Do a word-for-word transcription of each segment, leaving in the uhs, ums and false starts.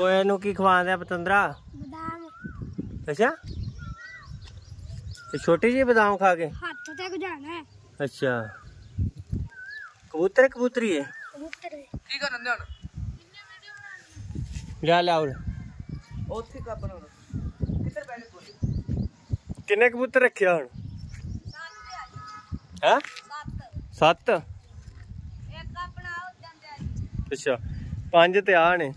ओए इनू की खवांदे पतंदरा? बादाम। अच्छा ते छोटी जी बादाम खा के हाथ तक जाना है। अच्छा कबूतर कबूतरी है कबूतर है की करन दे हुन जा ले और ओथे का बनाउना किधर बैठे कोई किन्ने कबूतर रखे हुन हैं सत्त एक अपना हो जांदे अच्छा पांच ते आ ने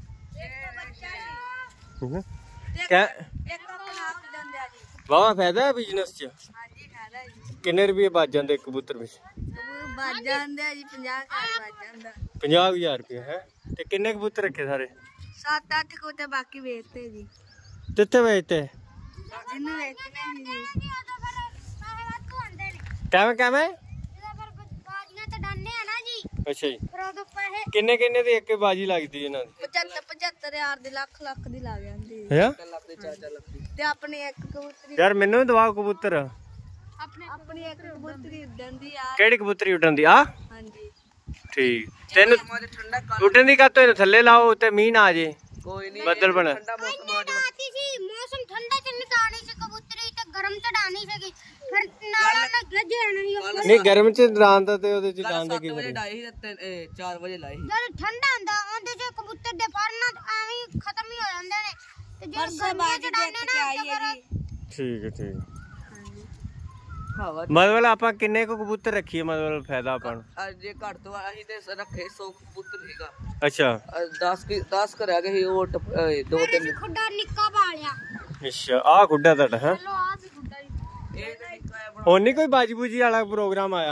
क्या एक अपना हो जांदे जी वाह फायदा है बिजनेस च हां जी फायदा जी किन्ने रुपये बच जांदे कबूतर विच बच जांदे जी पचास हज़ार बच जांदा पचास हज़ार रुपये है ते किन्ने कबूतर रखे सारे सात आठ को ते बाकी बेचते जी कित्थे बेचते जिन्हें बेचने हैं जी कैमें कैमें अच्छा जी किन्ने किन्ने दी एक बाजी लगदी इन्हां दी पचहत्तर पचहत्तर हज़ार दी लाख लाख दी लग जांदी है ਲੱਖ ਦੇ ਚਾਰ ਚਾਰ ਲੱਖ ਦੀ ते अपनी एक कबूतरी यार मैनू दवाओ कबूतर अपने अपनी एक कबूतरी उड़न दी यार केड़ी कबूतरी उड़न दी आ हां जी ठीक तेन ਮਾਰੇ ਠੰਡਾ उड़न दी कातो इन थल्ले लाओ ते मींह ना आ जे ਕੋਈ ਨਹੀਂ ਬੱਦਲ ਬਣਾ ਠੰਡਾ ਮੌਸਮ ਆ आती सी मौसम ठंडा च निकालनी सी कबूतरी ते गरम च डालनी सी फिर नाला ना गज नहीं नहीं गर्म च डांदा ते ओदे च डांदा की ਵਜੇ ਡਾਈ ਸੀ ਤੇ ਚਾਰ ਵਜੇ ਲਾਈ ਸੀ जब ठंडा हुंदा ओंदे च कबूतर दे पर ना एवें खत्म ही हो जांदे ने ते जे गर्मी च डालने ना ठीक है ठीक ਹਵਾ मतलब ਆਪਾਂ ਕਿੰਨੇ ਕੋ ਕਬੂਤਰ ਰੱਖੀਏ मतलब फायदा ਆਪਾਂ ਨੂੰ ਅੱਜ ਜੇ ਘੱਟ ਤੋਂ ਅਸੀਂ ਤੇ ਰੱਖੇ ਸੌ ਕਬੂਤਰ ਸੀਗਾ ਅੱਛਾ ਦਸ ਕੀ ਦਸ ਕਰ ਆ ਗਏ ਸੀ ਉਹ ਟਪ- ਅਹ ਦੋ ਤਿੰਨ खुड्डा निक्का पा लिया ਅੱਛਾ ਆ ਖੁੱਡਾ ਤੁਹਾਡਾ ਹੈ चलो आ भी खुड्डा ही ਇਹ ਤਾਂ ਨਿੱਕਾ ਜਿਹਾ ਬਣਾ ਹੁਣ ਨਹੀਂ ਕੋਈ ਬਾਜੀ ਬੂਜੀ ਵਾਲਾ ਪ੍ਰੋਗਰਾਮ ਆਇਆ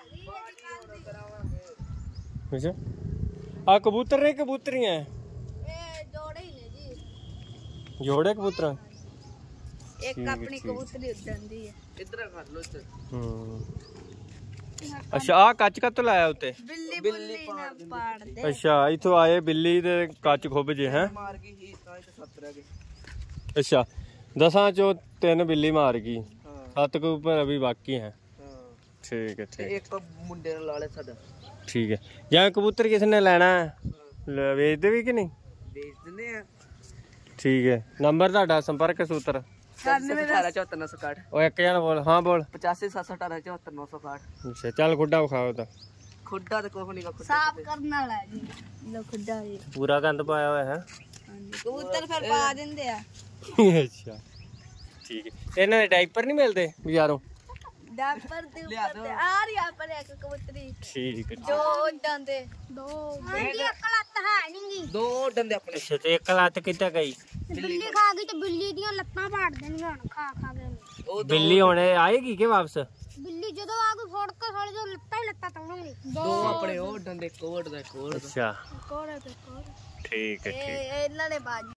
ਅੱਛਾ ਆ ਕਬੂਤਰ ਨੇ ਕਬੂਤਰੀਆਂ ए जोड़े ही ने जी ਜੋੜੇ ਕਬੂਤਰ एक अपनी कबूतरी उड़न दी है ਇੱਧਰ ਕਰ ਲੋ ਇੱਧਰ ਹੂੰ ਅੱਛਾ ਆ ਕੱਚ ਕੱਤ ਲਾਇਆ ਉੱਤੇ बिल्ली बुल्ली ना पाड़ दे ਅੱਛਾ ਇਥੋਂ ਆਏ ਬਿੱਲੀ ਦੇ ਕੱਚ ਖੁੱਭ ਜੇ ਹੈ ਮਾਰ ਗਈ ਸੀ ਤਾਂ ਇਹ ਸੱਤ ਰਹਿ ਗਏ ਅੱਛਾ ਦਸਾਂ ਚੋਂ ਤਿੰਨ ਬਿੱਲੀ ਮਾਰ ਗਈ ਹਾਂ ਸੱਤ ਕੁ ਉੱਪਰ ਅਭੀ ਬਾਕੀ ਹੈ ਹਾਂ ਠੀਕ ਹੈ ਤੇ ਠੀਕ ਇੱਕ ਮੁੰਡੇ ਨੇ ਲਾ ਲਿਆ ਸਾਡਾ ਠੀਕ ਹੈ ਜਾਂ ਕਬੂਤਰ ਕਿਸ ਨੇ ਲੈਣਾ ਹੈ ਲੈ, ਵੇਚਦੇ ਵੀ ਕਿ ਨਹੀਂ ਵੇਚ ਦਿੰਦੇ ਆ ਠੀਕ ਹੈ ਨੰਬਰ ਤੁਹਾਡਾ ਸੰਪਰਕ ਸੂਤਰ ਅਠਾਰਾਂ ਚੌਹੱਤਰ ਨੌ ਸੌ ਇਕਾਹਠ ਉਹ ਇੱਕ ਜਣ ਬੋਲ ਹਾਂ ਬੋਲ ਪਚਾਸੀ ਸੱਤ ਸੌ ਅਠਾਰਾਂ ਚੌਹੱਤਰ ਨੌ ਸੌ ਇਕਾਹਠ ਅੱਛਾ ਚੱਲ ਖੁੱਡਾ ਵਿਖਾਓ ਤਾਂ ਖੁੱਡਾ ਤੇ ਕੋਹ ਨਹੀਂ ਖੁੱਡਾ साफ करने वाला है जी लो खुड्डा जी ਪੂਰਾ ਗੰਦ ਪਾਇਆ ਹੋਇਆ ਹੈ कबूतर फिर पा देंदे आ ਅੱਛਾ ਠੀਕ ਹੈ ਇਹਨਾਂ ਦੇ ਡਾਈਪਰ ਨਹੀਂ ਮਿਲਦੇ ਬਾਜ਼ਾਰੋਂ डापर दे लिया ऊपर दो। ते आ रही है पर एक कबूतरी ਠੀਕ ਹੈ दो डंडे दो ये कलत है नहीं ਦੋ ਡੰਡੇ ਆਪਣੇ ਅੱਛਾ ਤੇ ਇੱਕ ਲੱਤ ਕਿੱਥੇ ਗਈ बिल्ली खा गई तो बिल्ली दी लत्तां पाड़ देनियां हुन खा खा के ਉਹ ਬਿੱਲੀ ਹੁਣੇ ਆਏਗੀ ਕਿ ਵਾਪਸ बिल्ली जदों आ गई फोड़ के साले जो लत्तां ही लत्तां तोड़ूंगी ਦੋ ਆਪਣੇ ਉਹ ਡੰਡੇ ਕੋੜ ਦਾ ਕੋੜ ਦਾ ਅੱਛਾ कोड़े ते कोड़े ਠੀਕ ਹੈ ਠੀਕ ए इन्हां ने बाजी